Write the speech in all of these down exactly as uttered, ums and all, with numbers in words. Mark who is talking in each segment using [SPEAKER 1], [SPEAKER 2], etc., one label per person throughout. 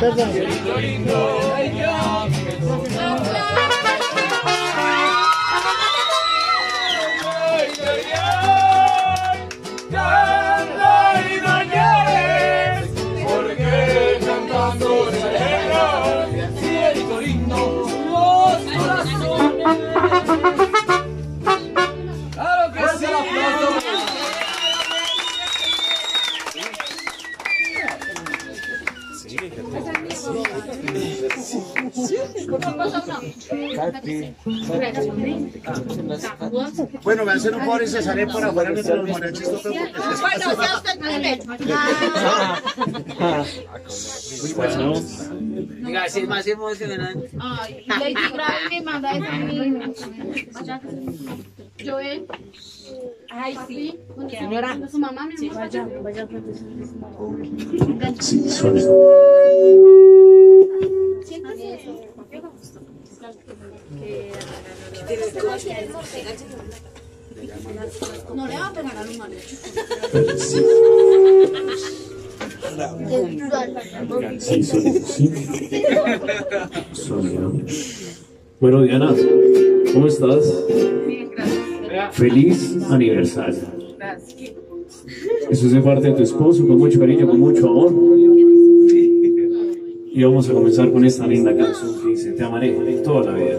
[SPEAKER 1] Porque cantando se alegra cielito lindo los corazones. Claro que sí.
[SPEAKER 2] Bueno, me hacen un favor y cesaré por afuera mientras los mariachis tocan porque...
[SPEAKER 3] Bueno, ya usted tiene.
[SPEAKER 2] Muy bueno.
[SPEAKER 4] Diga, sí, es más emocionante.
[SPEAKER 3] Ay, Lady Gaga me manda eso a mí. Joel. Ay, sí. Señora. Su mamá me manda. Vaya, vaya.
[SPEAKER 2] Sí, suena.
[SPEAKER 3] No le va a pegar a los mariachis.
[SPEAKER 2] Sí, sí, sonido.
[SPEAKER 5] Bueno, Diana, ¿cómo estás?
[SPEAKER 6] Bien, gracias.
[SPEAKER 5] Feliz aniversario. Eso es de parte de tu esposo, con mucho cariño, con mucho amor. Y vamos a comenzar con esta linda canción que dice: te amaré toda la vida.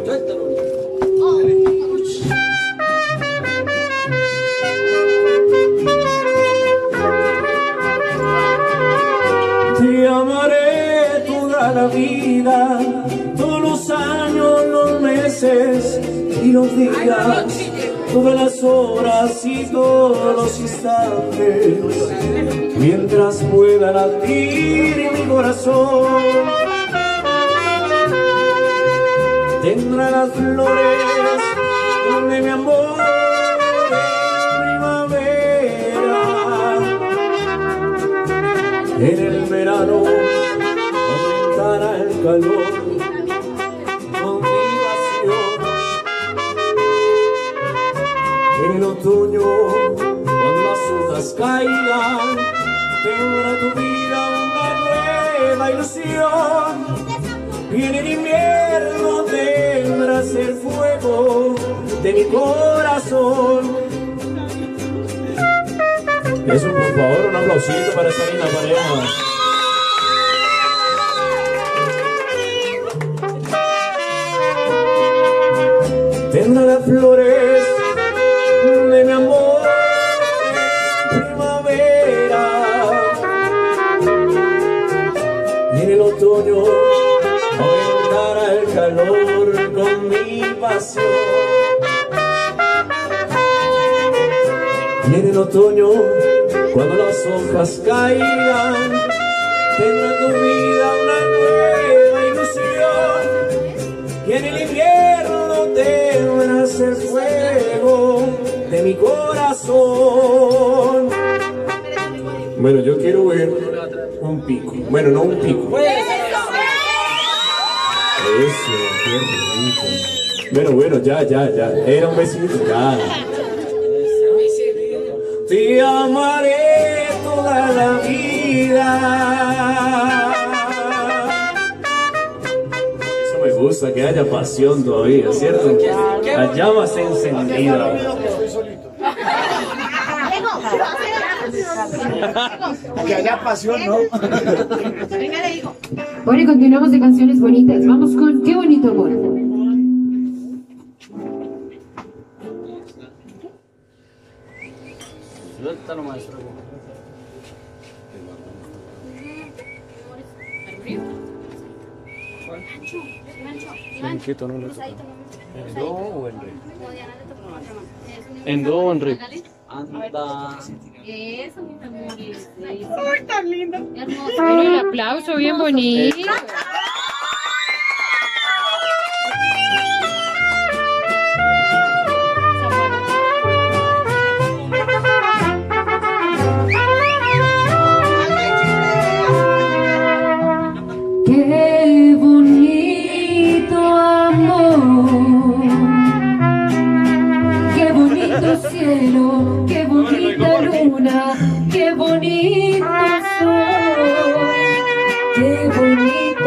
[SPEAKER 1] Te amaré toda la vida, todos los años, los meses y los días, todas las horas y todos los instantes, mientras pueda latir mi corazón. Tendrá las flores donde mi amor es primavera. En el verano aumentará el calor con mi pasión. En el otoño, cuando las hojas caigan, tendrá tu vida una nueva ilusión. Y en el invierno tendrás el fuego de mi corazón.
[SPEAKER 5] Eso, por favor, un aplausito para esta linda pareja.
[SPEAKER 1] Tendrá las flores de mi amor en primavera. Y en el otoño aumentará el calor con mi pasión. Y en el otoño, cuando las hojas caigan, tendrá tu vida una nueva ilusión. Y en el invierno tendrás el fuego de mi corazón. Bueno, yo quiero ver un pico. Bueno, no un pico. Eso, qué rico. Bueno, bueno, ya, ya, ya. Era un besito, ya. Te amaré toda la vida.
[SPEAKER 5] Eso me gusta, que haya pasión todavía, ¿cierto? La llama está encendida.
[SPEAKER 2] Que haya pasión, ¿no?
[SPEAKER 3] Venga, le digo.
[SPEAKER 7] Bueno, y continuamos de canciones bonitas. Vamos con Qué bonito amor.
[SPEAKER 4] Suéltalo, maestro.
[SPEAKER 5] ¿En qué tono lo toca? ¿En do o en re? ¿En do o en re?
[SPEAKER 4] Anda.
[SPEAKER 3] Eso, mi amor.
[SPEAKER 6] Uy, tan lindo.
[SPEAKER 3] Hermoso.
[SPEAKER 7] Pero el aplauso bien bonito.
[SPEAKER 8] Qué bonito amor, qué bonito cielo, qué bonita luna, qué bonito sol, qué bonito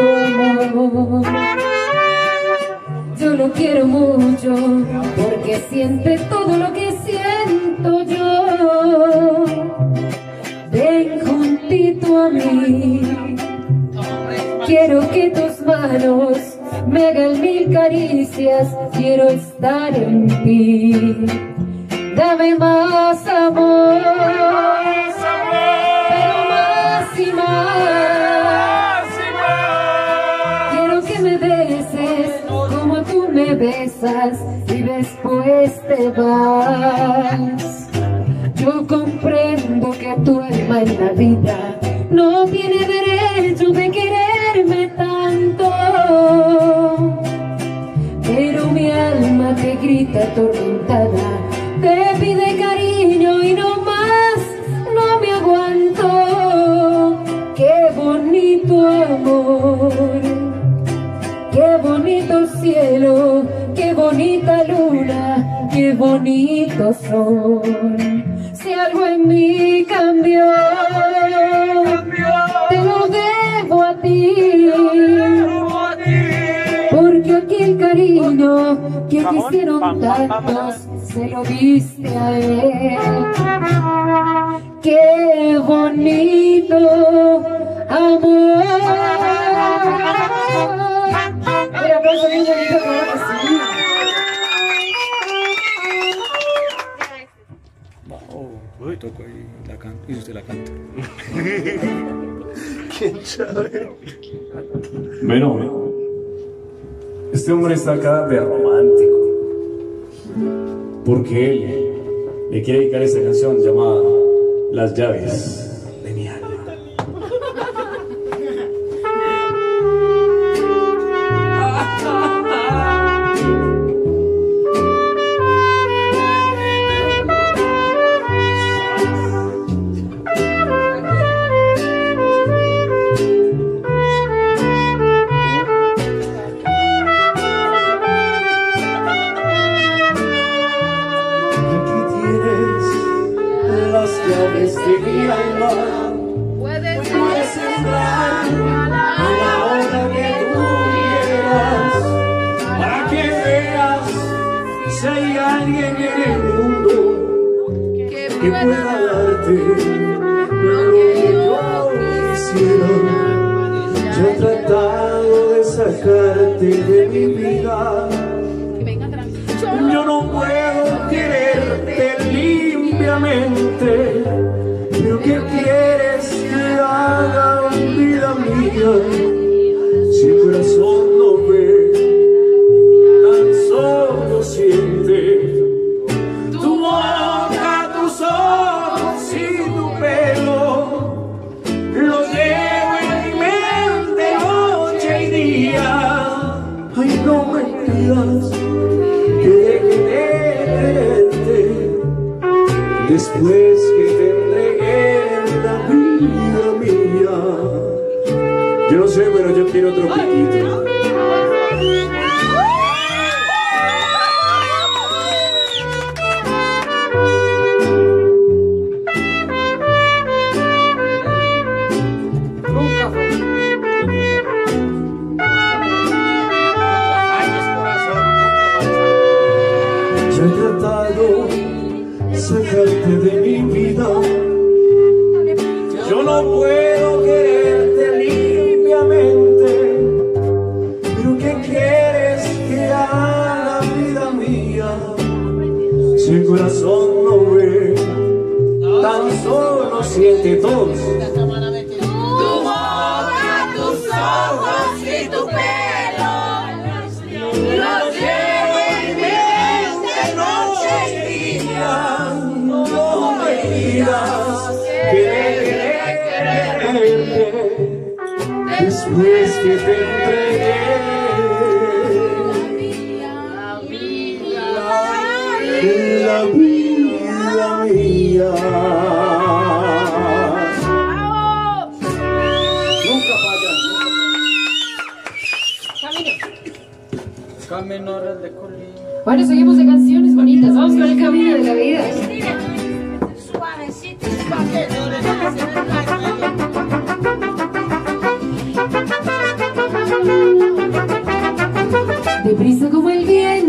[SPEAKER 8] quiero mucho, porque siente todo lo que siento yo. Ven juntito a mí, quiero que tus manos me hagan mil caricias, quiero estar en ti. Dame más amor, pero más y más. Quiero que me beses como tú me besas y después te vas. Yo comprendo que tu alma en la vida no tiene derecho de quererme tanto, pero mi alma te grita atormentada, te pide cariño y no más, no me aguanto. Qué bonito amor, qué bonito cielo, qué bonita luna, qué bonito sol. Si algo en mí cambió, te lo debo a ti, porque aquí el cariño que quisieron tantos se lo diste a él. Qué bonito amor. Pero pues bien bonito, claro que sí.
[SPEAKER 2] Uy, toco ahí la canto y usted la canta.
[SPEAKER 1] ¡Qué chévere! Bueno, este hombre está acá de romántico, porque él le quiere dedicar esta canción llamada Las llaves de mi alma. De mi alma, puedes entrar a la hora que tú quieras, para que veas si hay alguien en el mundo que pueda darte lo que yo quisiera. Yo he tratado de sacarte de mi vida, yo no puedo quererte limpiamente. Pero ¿qué quieres que haga, vida mía? Si el corazón no ve, tan solo siente. Tu boca, tus ojos y tu pelo los llevo en mi mente noche y día. Ay, no me pidas que deje de quererte después que te la vida mía. Yo no sé, pero yo quiero otro piquito.
[SPEAKER 4] Nunca fue.
[SPEAKER 1] Yo he tratado de sacarte de mi vida. Yo no puedo quererte limpiamente, pero ¿qué quieres que haga, vida mía? Si el corazón no ve, tan solo siente todos.
[SPEAKER 6] Tu boca, tus ojos y tu pelo los llevo en mi mente noche y día.
[SPEAKER 1] No me digas que después que te entregué la vida mía. Nunca falla.
[SPEAKER 4] Camino de colina.
[SPEAKER 7] Bueno, seguimos de canciones bonitas. Vamos con el camino de la vida.
[SPEAKER 6] Suavecito,
[SPEAKER 8] Deprisa como el viento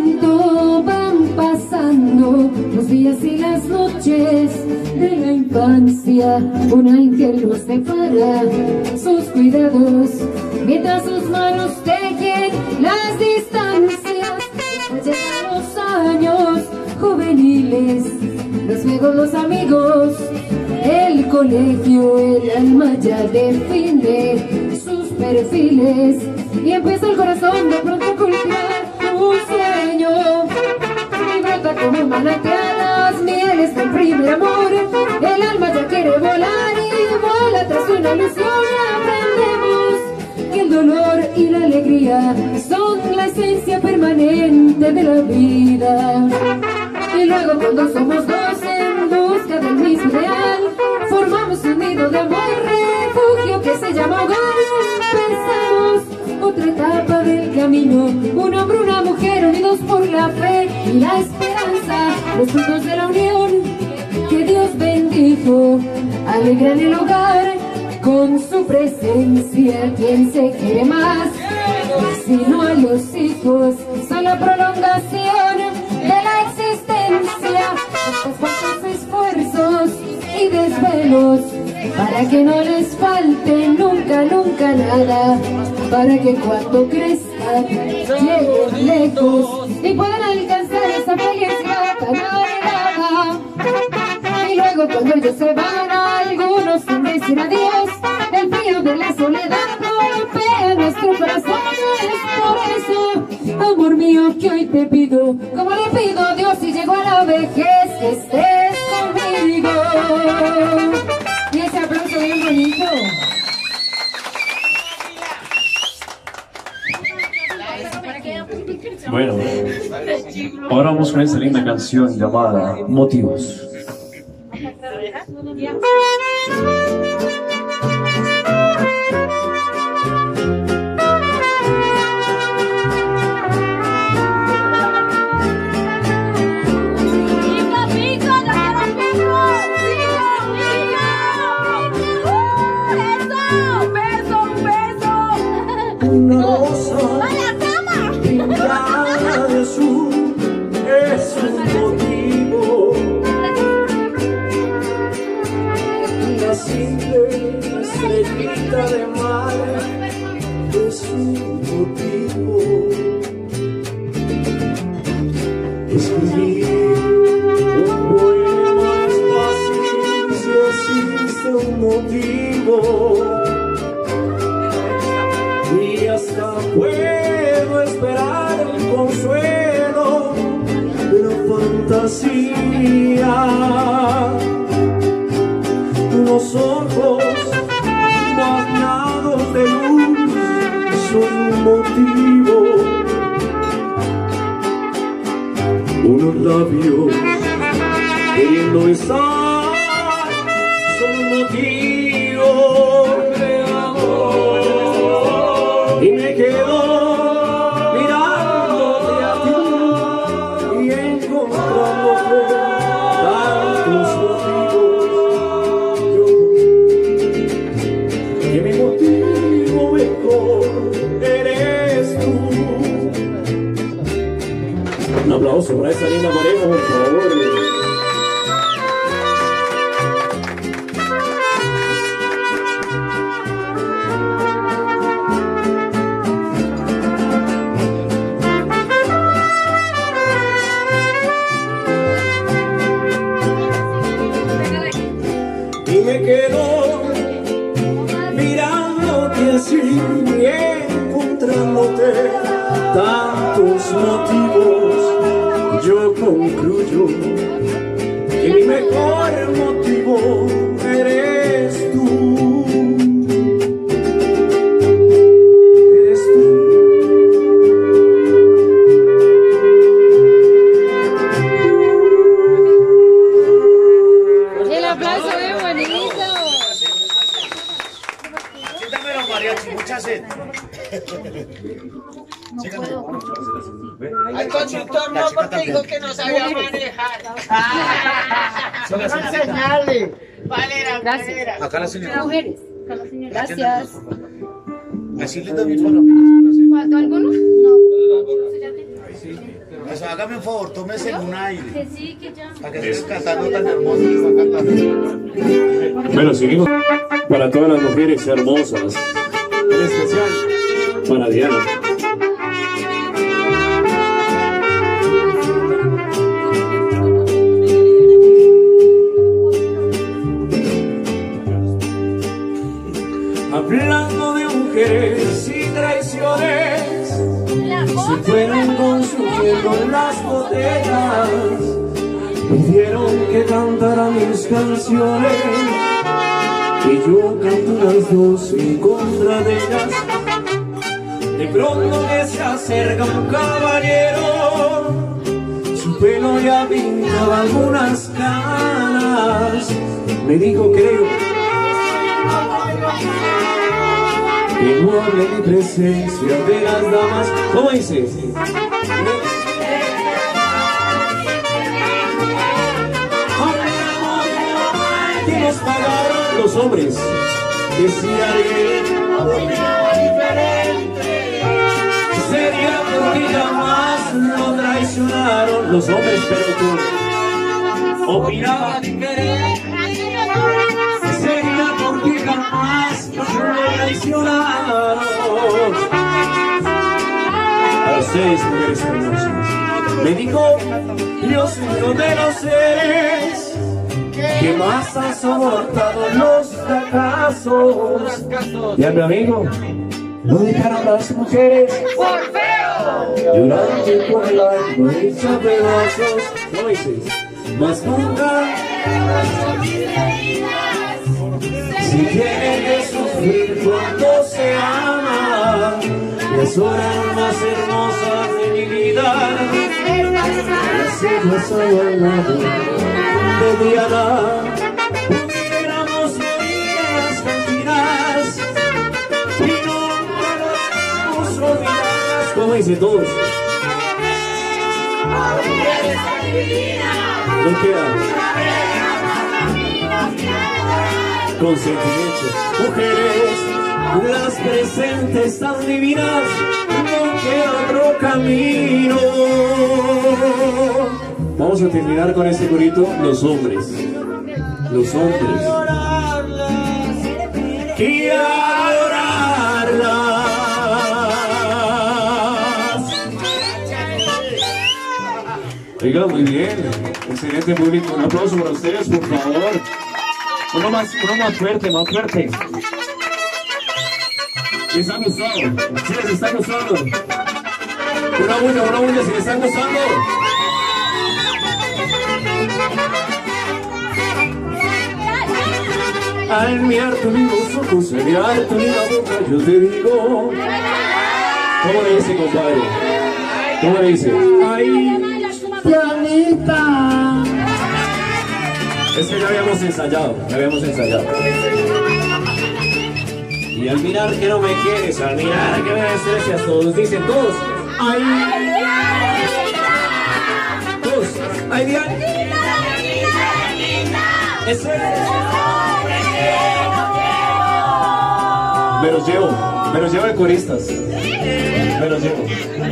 [SPEAKER 8] noches de la infancia, un ángel nos separa sus cuidados, mientras sus manos tejen las distancias. Llegan los años juveniles, los juegos, los amigos, el colegio, el alma ya define sus perfiles y empieza el corazón de pronto a cultivar un sueño. Y brota como manantialas mieles del primer amor, el alma ya quiere volar y vuela tras una ilusión. Aprendemos que el dolor y la alegría son la esencia permanente de la vida. Y luego cuando somos dos en busca del mismo ideal, formamos un nido de amor, refugio que se llama hogar. Pensamos otra etapa del camino, un hombre, una mujer unidos por la fe y la esperanza, los frutos de la unión que Dios bendijo, alegran el hogar con su presencia. ¿Quién se quiere más? Sino a los hijos, son la prolongación de la existencia. Estos cuantos esfuerzos y desvelos para que no les falte nunca, nunca nada, para que cuando crezcan lleguen lejos y puedan alcanzar esa felicidad tan anhelada. Y luego cuando ellos se van, algunos sin decir adiós, el frío de la soledad golpea nuestros corazones. Por eso, amor mío, que hoy te pido, como le pido a Dios si llego a la vejez, que estés conmigo. Y ese aplauso bien bonito.
[SPEAKER 5] Bueno, ahora vamos con esta linda canción llamada Motivos.
[SPEAKER 1] Una rosa pintada de azul es un motivo. Una simple estrellita de mar es un motivo. Escribir un poema es fácil si existe un motivo. Y hasta puedo esperar el consuelo de la fantasía. Unos ojos bañados de luz son un motivo. Unos labios queriendo besar son un motivo. Y me quedo mirándote a ti y encontrándote tantos motivos. Yo, que mi motivo mejor eres tú. Un aplauso para esa linda pareja, por favor. Me quedo mirándote así y encontrándote tantos motivos. Yo concluyo que mi mejor motivo eres tú. Eres tú.
[SPEAKER 8] El aplauso bien bonito.
[SPEAKER 9] Siéntame los mariachis, mucha sed.
[SPEAKER 6] Al conductor no, porque dijo que no sabía manejar.
[SPEAKER 9] Son enseñarle.
[SPEAKER 6] Valera, Valera.
[SPEAKER 9] Acá la señora.
[SPEAKER 8] Mujeres. Gracias.
[SPEAKER 9] Decirle también, bueno.
[SPEAKER 3] ¿Faltó alguno? No.
[SPEAKER 9] Sí. Eso, hágame un favor, tómese un aire.
[SPEAKER 3] Que sí, que ya.
[SPEAKER 9] Para que estés cantando tan hermoso que está cantando.
[SPEAKER 5] Bueno, seguimos para todas las mujeres hermosas. En especial para Diana.
[SPEAKER 1] Hablando de mujeres y traiciones, se fueron consumiendo las botellas, pidieron que cantara mis canciones, y yo canto las dos en contra de ellas. De pronto que se acerca un caballero, su pelo ya pintaba algunas canas, me dijo creo que no hable de presencia de las damas. ¿Cómo dice? Que nos pagaron los hombres, que si alguien opinaba diferente, sería porque jamás lo traicionaron los hombres, pero tú opinaba diferente, sería porque jamás lo traicionaron. A ustedes, mujeres hermosas, me dijo, yo soy uno de los seres que más han soportado los fracasos. Y a mi amigo lo dejaron las mujeres por feo, llorando por el alma hecha pedazos. ¿Cómo dices? Mas nunca si tienen que sufrir cuando se aman, las horas más hermosas de mi vida las he pasado al lado de Diana. Pudiéramos morir en las cantinas y nunca nos olvidarás. ¿Cómo dicen todos? No queda consentimiento. Mujeres, las presentes tan divinas, no queda otro camino. Vamos a terminar con este corito, los hombres. Los hombres. Y adorarlas. Oiga, muy bien. Excelente público. Un aplauso para ustedes, por favor. Uno más, uno más fuerte, más fuerte. ¿Les ha gustado? ¿Sí les está gustando? Una bulla, una bulla, si les está gustando. Al mirarte mis ojos, al mirarte mi boca, yo te digo. ¿Cómo le dice, compadre? ¿Cómo le dice? Ay, Dianita. Es que ya habíamos ensayado, ya habíamos ensayado. Y al mirar que no me quieres, al mirar que me desprecias, todos dicen todos. Ay, todos. Ay, Dianita. Eso es. Me los llevo, me los llevo de coristas. Me los llevo.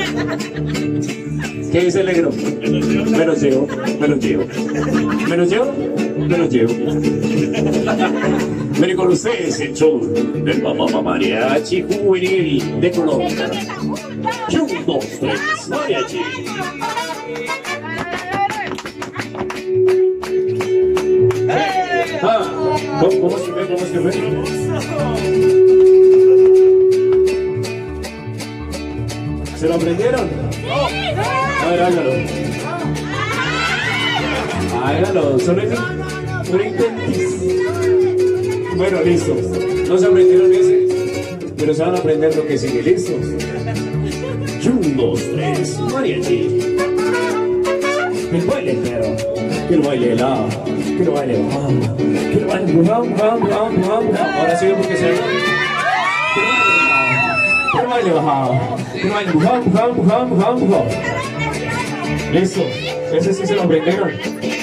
[SPEAKER 1] ¿Qué dice el negro? Me los llevo, me los llevo. ¿Me los llevo? Me los llevo. Ven con ustedes el show del Mamá Mariachi Juvenil de Colombia. Un, dos, tres, mariachi. Ah, ¿cómo, cómo se ve? ¿Cómo se ve? ¿Se lo aprendieron? A ver, hágalo. Hágalo, solo es un intentis. Bueno, listo. No se aprendieron ese, pero se van a aprender lo que sigue. ¿Listos? Un, dos, tres, mariachi. El baile entero. Que el baile la. Que el baile va. Que el baile va, va, va, va, va. Ahora sigue porque se va. Que el baile va. Que el baile va, va, va, va, va. Listo. Ese sí se lo aprendieron.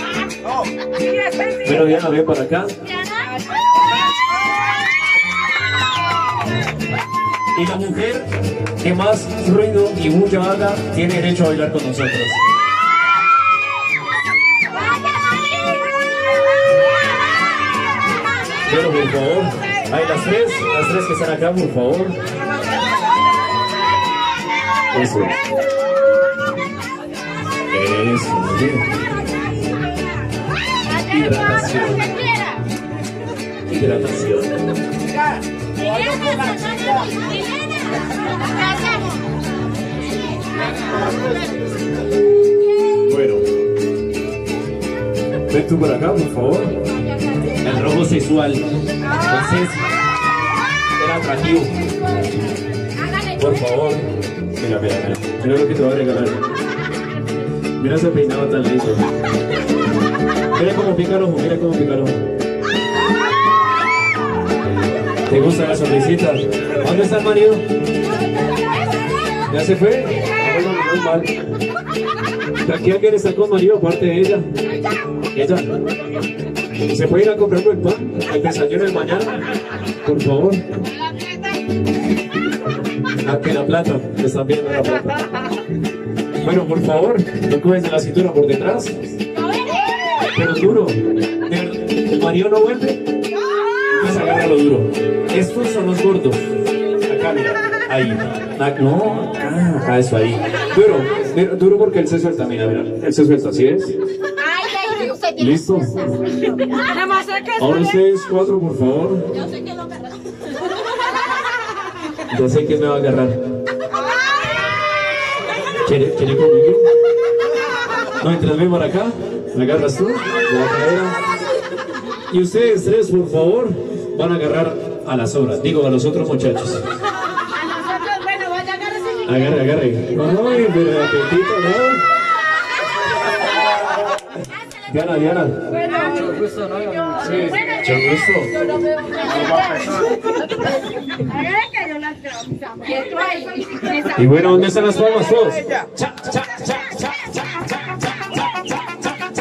[SPEAKER 1] Pero Diana, ven para acá. Y la mujer
[SPEAKER 5] que más ruido y bulla haga tiene derecho a bailar con nosotros. Bueno, por favor, hay las tres, las tres que están acá, por favor. Eso. Eso, muy bien. Hidratación. Hidratación. Bueno. Ven tú por acá, por favor. El rojo sexual. Entonces, era atractivo. Por favor. Mira, mira, mira. Mira lo que te voy a regalar. Mira ese peinado tan lindo. Mira cómo pica el ojo, mira cómo pica el ojo. ¿Te gusta la sonrisita? ¿Dónde está el marido? ¿Ya se fue? Bueno, no mal. ¿Aquí alguien está con marido aparte de ella? ¿Ella? ¿Se puede ir a comprar el pan? ¿El desayuno de mañana? Por favor. Aquí la plata, te están viendo la plata. Bueno, por favor, no coges de la cintura por detrás. Pero duro. ¿El marido no vuelve? Pues agárralo duro. Estos son los gordos. Acá, mira. Ahí. No, acá, eso ahí. Duro. Duro porque él se suelta, mira, mira. Él se suelta, ¿sí ves? ¿Listo? Ahora ustedes cuatro, por favor.
[SPEAKER 3] Yo sé que lo agarra.
[SPEAKER 5] Ya sé que me va a agarrar. ¿Quiere, ¿quiere conmigo? No, mientras ven para acá. ¿Me agarras tú? De la cadera. Y ustedes tres, por favor, van a agarrar a las obras. Digo, a los otros muchachos.
[SPEAKER 3] A nosotros, bueno, vaya a agarrarse.
[SPEAKER 5] Agarre, agarre. Ay, pero apetito, ¿no? Diana, Diana.
[SPEAKER 4] Mucho gusto, ¿no?
[SPEAKER 5] Sí, mucho gusto.
[SPEAKER 3] Yo lo veo. Ahora que yo las veo, mis amores.
[SPEAKER 5] Y bueno, ¿dónde están las palmas todos? Cha, cha, cha, cha, cha, cha, cha, cha, cha.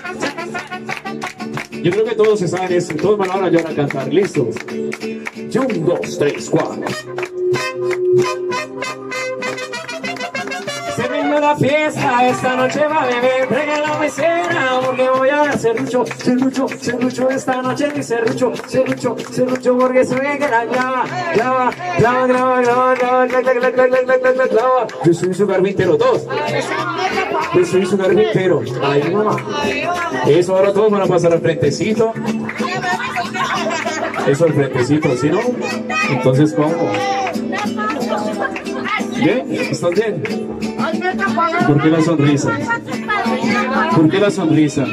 [SPEAKER 5] Yo creo que todos se saben esto. Todos van ahora ya van a cantar. ¿Listos? Un, dos, tres, cuatro. Se vino la fiesta, esta noche va a beber. Traigan la mesera porque voy a dar serrucho, serrucho, serrucho. Esta noche mi serrucho, serrucho, serrucho. Porque se ve que la clava, clava, clava, clava, clava, clava, clava, clava, clava, clava, clava. Yo soy su carpintero, dos. Yo soy su carpintero. Ay, mamá. Eso, ahora todos van a pasar al frentecito. Eso al frentecito, ¿sí no? Entonces, ¿cómo? ¿Bien? ¿Estás bien? ¿Por qué la sonrisa? ¿Por qué la sonrisa?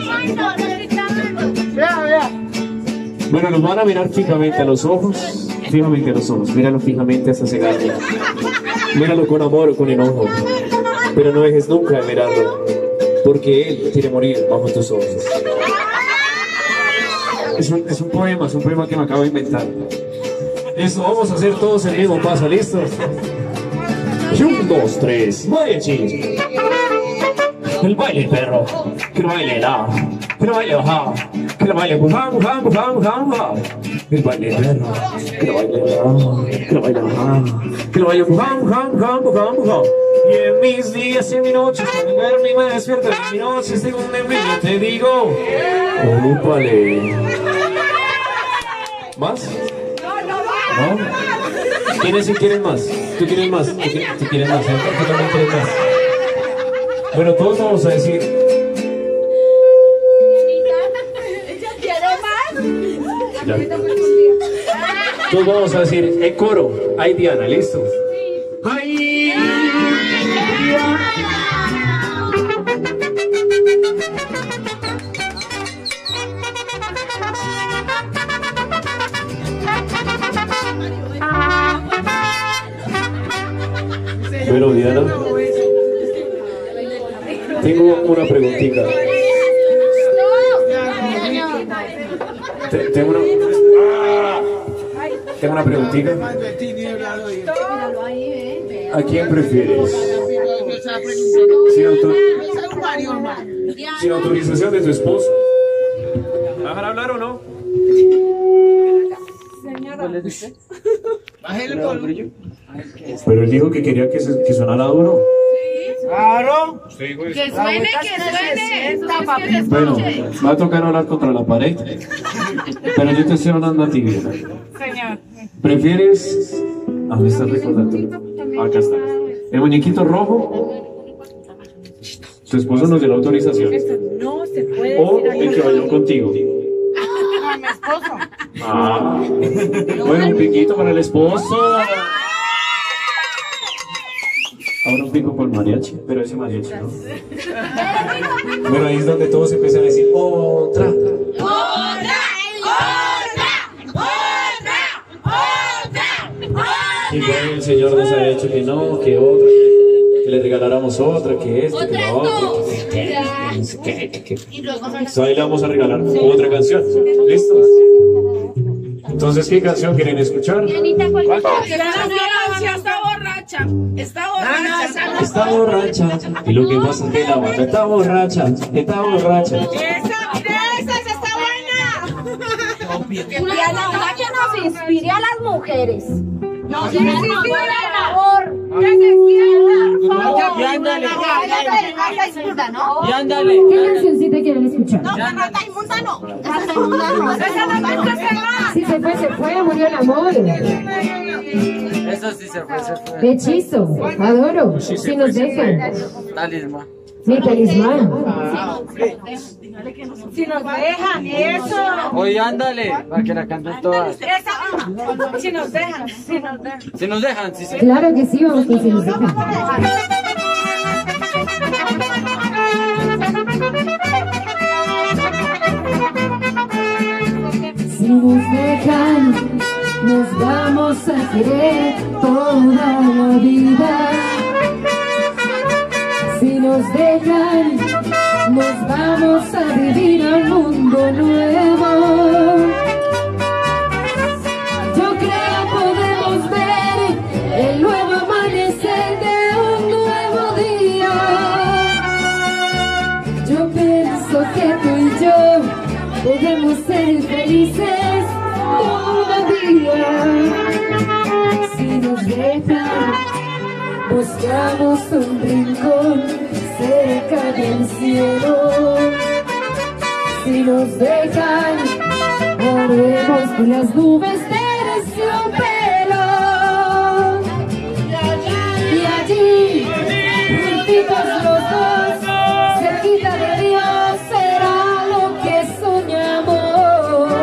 [SPEAKER 5] Bueno, los van a mirar fijamente a los ojos. Fijamente a los ojos. Míralo fijamente hasta cegarlo. Míralo con amor o con enojo. Pero no dejes nunca de mirarlo. Porque él quiere morir bajo tus ojos. Es un, es un poema, es un poema que me acabo de inventar. Listo, vamos a hacer todos el mismo paso, ¿listos? Un, dos, tres, mariachi. El baile perro, que lo baile la, que lo baile baja, que lo baile buja, buja, buja, buja, buja. El baile perro, que lo baile la, que lo baile baja, que lo baile buja, buja, buja, buja, buja. Y en mis días y en mis noches, cuando duermo y me despierto en mis noches, tengo un envío, te digo, ¡úpale! ¿Más? ¿No? ¿Quiénes sí quieren más? ¿Tú quieres más? ¿Tú quieres, tú quieres más? ¿Eh? ¿Tú también quieres más? Bueno, todos vamos a decir. Ya. Todos vamos a decir en coro. Ay, Diana, ¿listo? Ay, Diana. Bueno, Diana, tengo una preguntita. Te- Tengo una, tengo una preguntita. ¿A quién prefieres? Sin, autor- sin autorización de tu esposo. ¿Me vas a hablar o no?
[SPEAKER 6] Bájale el volumen.
[SPEAKER 5] Pero él dijo que quería que, se, que sonara duro.
[SPEAKER 6] Claro.
[SPEAKER 2] Sí, güey.
[SPEAKER 3] Que suene, que suene. Eso es que se
[SPEAKER 5] Bueno,
[SPEAKER 3] escuche.
[SPEAKER 5] va a tocar hablar contra la pared. Pero yo te estoy hablando a ti, Diana.
[SPEAKER 3] Señor.
[SPEAKER 5] ¿Prefieres? ¿A dónde está el recordatorio? Acá está. El muñequito rojo. Tu esposo nos dio la autorización.
[SPEAKER 3] No se puede
[SPEAKER 5] O
[SPEAKER 3] decir
[SPEAKER 5] el que bailó contigo.
[SPEAKER 3] a mi esposo.
[SPEAKER 5] Ah, bueno, un piquito para el esposo. Ahora un pico por el mariachi, pero ese mariachi no. Bueno, ahí es donde todos empiezan a decir otra.
[SPEAKER 3] ¡Otra! ¡Otra! ¡Otra!
[SPEAKER 5] Y bueno, el Señor nos ha dicho que no, que otra, que le regaláramos otra, que esto, que la otra, que no sé qué, que, que, que. Entonces ahí le vamos a regalar otra canción. ¿Listos? Entonces, ¿qué canción quieren escuchar?
[SPEAKER 3] Está borracha. Está borracha.
[SPEAKER 5] Está borracha. Y lo que pasa es que la banda está borracha, está borracha.
[SPEAKER 3] Esa, mira, esa, esa está buena.
[SPEAKER 10] Diana, ojalá que nos inspire a las mujeres.
[SPEAKER 3] No,
[SPEAKER 10] Que nos inspire al amor.
[SPEAKER 3] Que se sienta.
[SPEAKER 6] Y ándale.
[SPEAKER 8] Y ándale. ¿Qué cancioncita quieren escuchar?
[SPEAKER 10] No, la rata inmunda no. La rata inmunda no.
[SPEAKER 3] Esa no se va.
[SPEAKER 8] Si se fue, se fue, murió el amor.
[SPEAKER 4] Eso sí se fue, se fue.
[SPEAKER 8] Hechizo, adoro, si nos dejan.
[SPEAKER 4] Talismán.
[SPEAKER 8] Mi talismán.
[SPEAKER 3] Si nos dejan, eso.
[SPEAKER 4] Oye, ándale, para que la canten todas.
[SPEAKER 3] Esa, si nos dejan, si nos dejan.
[SPEAKER 4] Si nos dejan, sí, sí.
[SPEAKER 8] Claro que sí, vamos con si nos dejan. Si nos dejan, nos vamos a querer toda la vida. Si nos dejan, nos vamos a vivir un mundo nuevo. Yo creo podemos ver el nuevo amanecer de un nuevo día. Yo pienso que tú y yo podemos ser felices todavía. Si nos dejan, buscamos un rincón cerca del cielo. Si nos dejan, haremos con las nubes terciopelo. Y allí, juntitos los dos, cerquita de Dios, será lo que soñamos.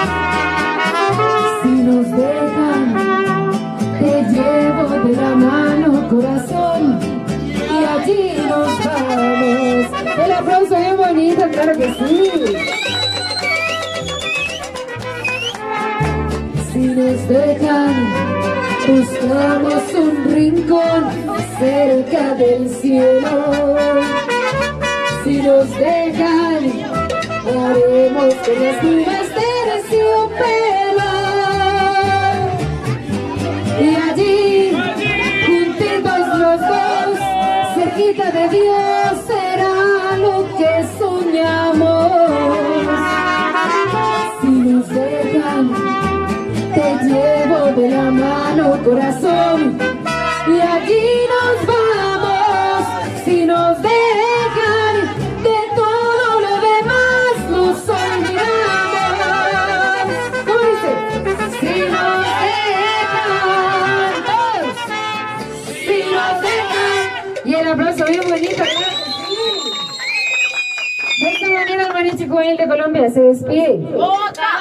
[SPEAKER 8] Si nos dejan, te llevo de la mano, corazón, y allí nos vamos. El aplauso bien bonito, claro que sí. Si nos dejan, buscamos un rincón cerca del cielo. Si nos dejan, haremos con las nubes terciopelo. Y allí, juntitos los dos, cerquita de Dios, será lo que soñamos. Si nos dejan, te llevo de la mano, corazón, y allí nos vamos. Si nos dejan, de todo lo demás nos olvidamos. ¿Cómo dice? Si nos dejan, todos. Si nos dejan. Y el aplauso bien bonito, claro que sí. De esta manera el mariachi juvenil de Colombia se despide.
[SPEAKER 3] Otra.